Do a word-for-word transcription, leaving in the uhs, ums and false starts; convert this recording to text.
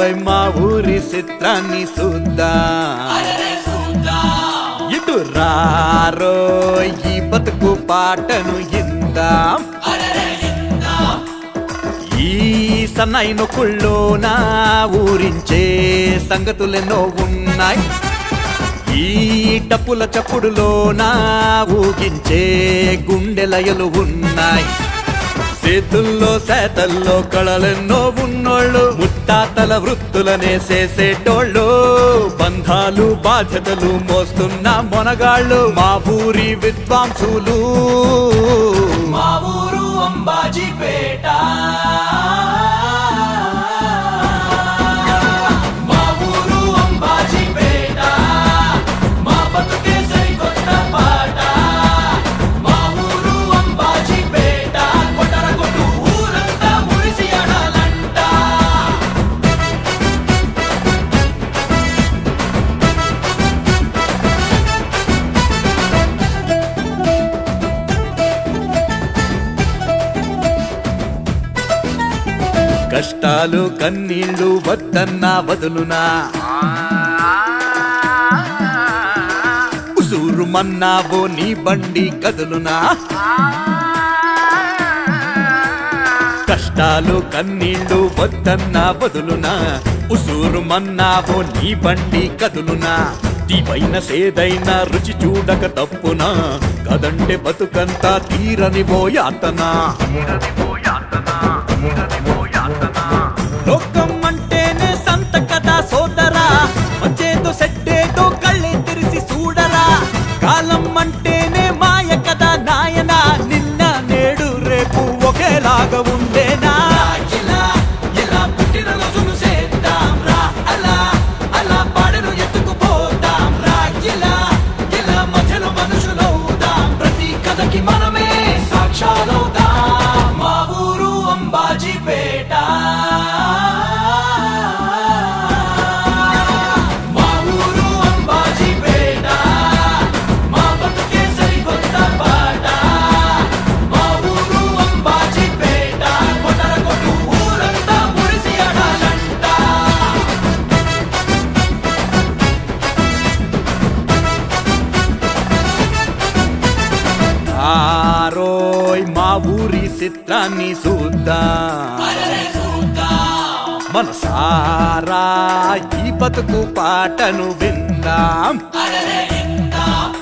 మా ఊరి చిత్రాన్ని చూద్దాం ఇటు రారోయ్ ఈ బతుకు పాటను ఇందాం ఈ సన్నాయి నొక్కుల్లోనా ఊరించే సంగతులెన్నో ఉన్నాయి ఈ టప్పుల చప్పుడులోనా ఊగించే గుండెలయలు ఉన్నాయి చేతుల్లో సేతల్లో కళలెన్నో ఉన్నోళ్ళు ముత్తాతల వృత్తులనే చేసేటోళ్ళు బంధాలు బాధ్యతలు మోస్తున్న మొనగాళ్ళు మా ఊరి విద్వాంసులు మా ఊరు అంబాజీపేట మా ఊరు అంబాజీపేట మా బతుకే సరికొత్త పాట మా ఊరు అంబాజీపేట కొట్టర కొట్టు ఊరంతా మురిసి ఆడాలంట కష్టాలు కన్నీళ్లు వద్దన్నా వదులునా ఉసూరు మన్నావో నీ బండి కదులునా కష్టాలు కన్నీళ్లు వద్దన్నా వదులునా ఉసూరు మన్నావో నీ బండి కదులునా తీపైన సేదైన రుచి చూడక తప్పునా కదంటే బతుకంతా తీరని పోయాతనా లోకం అంటేనే సంత కదా సోదరా వచ్చేదో సెట్టేదో కళ్ళే తెరిసి చూడరా కాలం అంటేనే మాయ కదా నాయనా నిన్న నేడు రేపు ఒకేలాగా ఉండేనా ఇలా ఇలా పుట్టిన రోజును చేద్దాం రా అలా అలా పాడను ఎత్తుకుపోతాం రా ఇలా ఇలా మధ్యలో మనుషులవుదాం ప్రతి కథకి మనమే సాక్షాలవుదాం మా ఊరు అంబాజీపేట మా ఊరు అంబాజీపేట మా బతుకే సరికొత్త పాట మా ఊరు అంబాజీపేట కొట్టర కొట్టు ఊరంతా మురిసి ఆడాలంట ఆరోయ్ మా ఊరి చిత్రాన్ని చూద్దాం మనసారా ఈ బతుకు పాటను విందాం